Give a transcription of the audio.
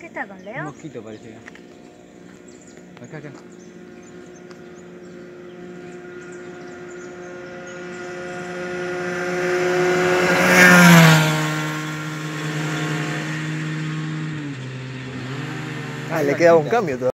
está con Un Leo? mosquito parece. Acá, acá. Ah, le queda un cambio todavía.